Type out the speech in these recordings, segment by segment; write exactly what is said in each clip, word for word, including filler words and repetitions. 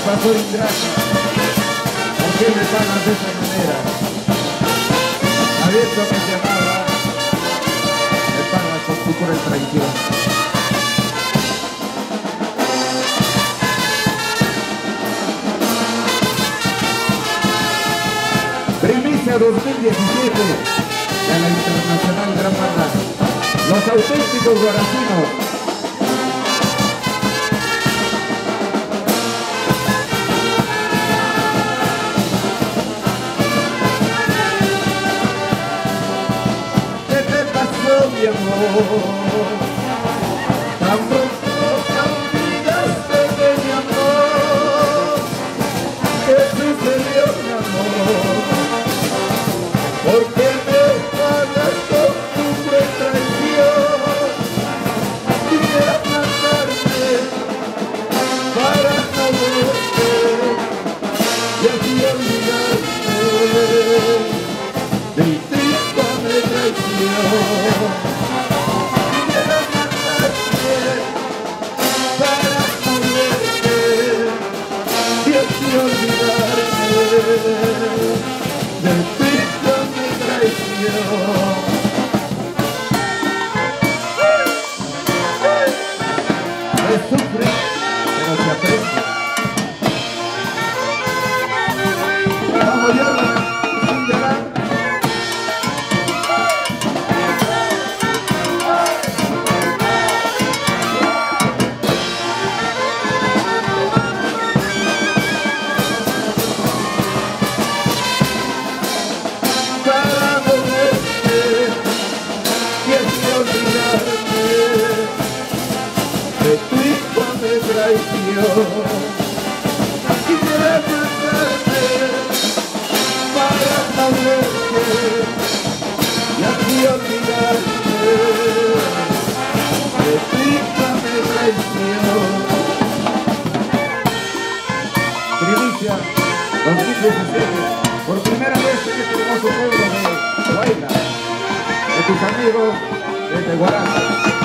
pasó, ingrata? ¿Por qué me pagas de esa manera? Sabiendo que te amaba, me pagas con tu cruel traición. Primicia dos mil diecisiete de la Internacional Gran Banda, Los Auténticos Guaracinos. ¿Qué te pasó, mi amor? Tan pronto te olvidaste de mi amor. ¿Qué sucedió, mi amor? ¿Por qué me pagas con tu cruel traición? Quisiera matarme para no verte y así olvidarte de tu infame traición. Quisiera matarme para no verte y así olvidarte de tu infame traición. Se sufre, pero se aprende. Vamos, llora, sin llorar. Para no verte y así olvidarte de tu infame traición. Quisiera matarte para no verte y así olvidarte de tu infame traición. Primicia dos mil diecisiete, por primera vez en este hermoso pueblo de Huayna, de tus amigos desde Guaraza.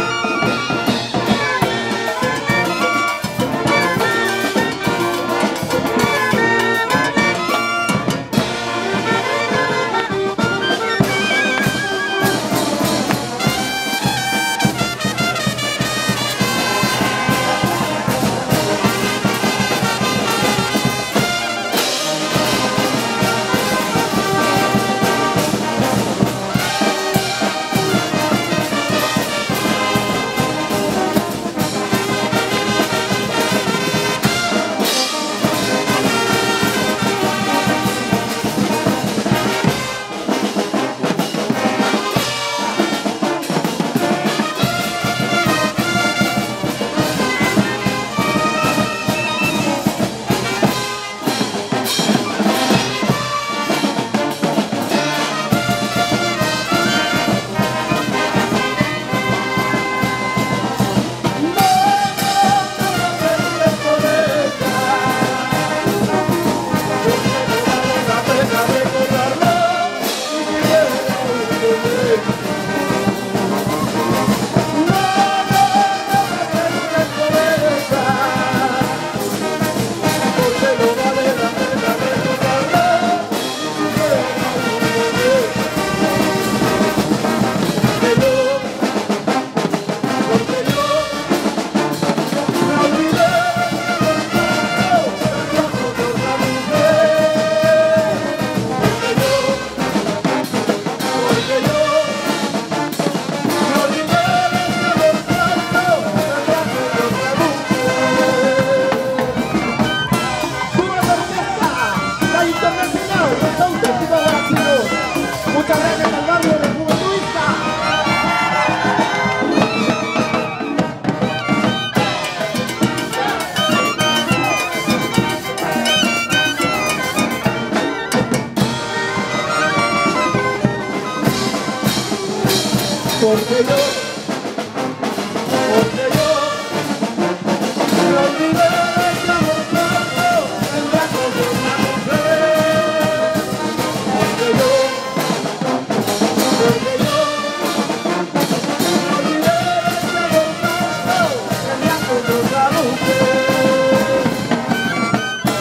Porque yo, porque yo me olvidé de que amor santo en brazos de una mujer. Porque yo, porque yo me olvidé de que amor santo en brazos de una mujer.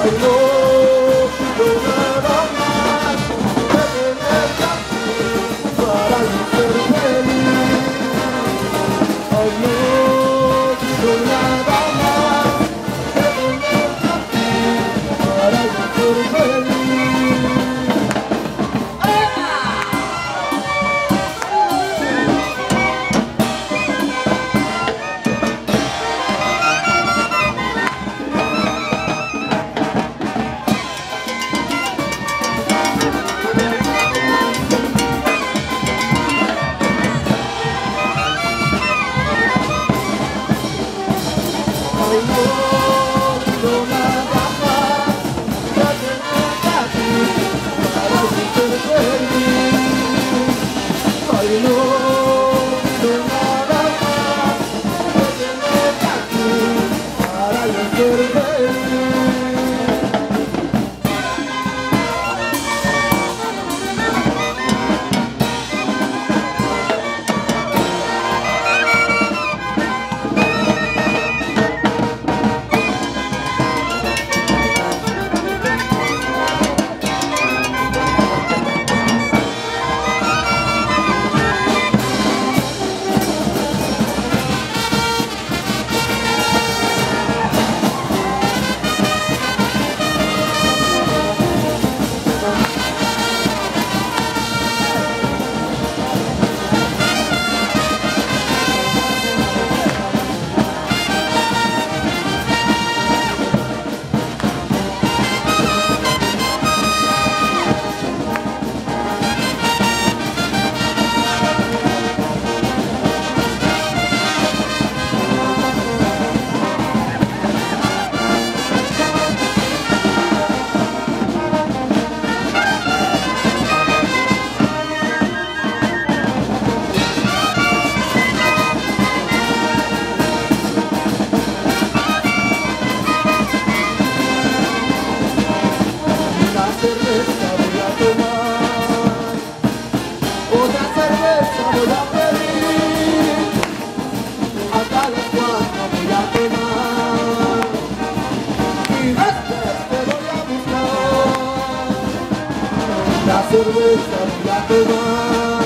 cerveza voy a tomar,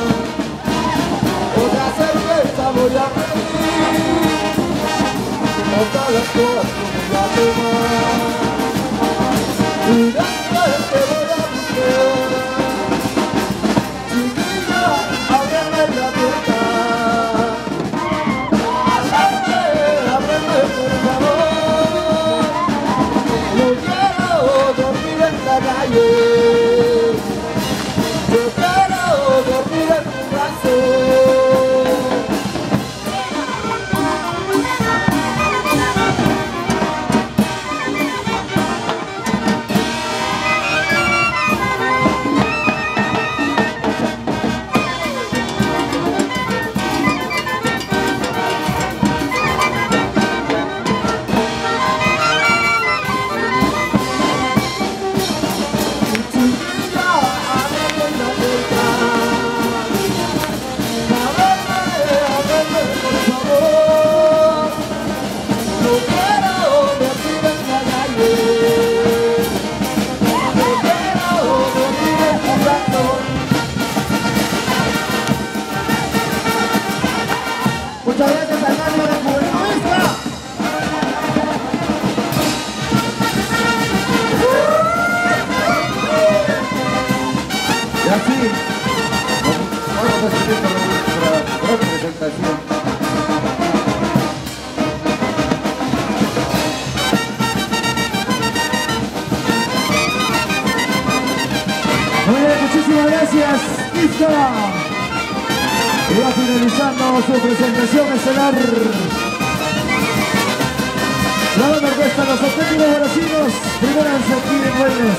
otra cerveza voy a pedir, otra las cuatro voy a tomar, y después te voy a buscar. Chiquilla, ábreme la puerta, ábreme, ábreme por favor, no quiero dormir en la calle. Yo quiero dormir en tu brazo. Muchas gracias al Mario de Buenaventura. Y así, vamos a seguir con nuestra otra presentación. Muy bien, muchísimas gracias, Isca. Y va finalizando su presentación estelar. La banda orquesta Los Auténticos Brasileños, primera vez aquí en Güemes.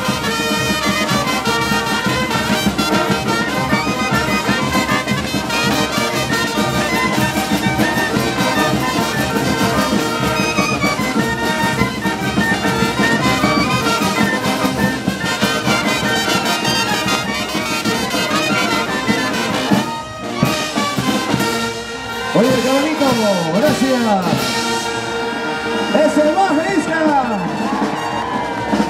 Oye, qué bonito, gracias. Es el más Isca.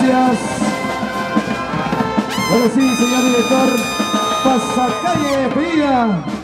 gracias. Ahora sí, señor director, Pasacalle Fría.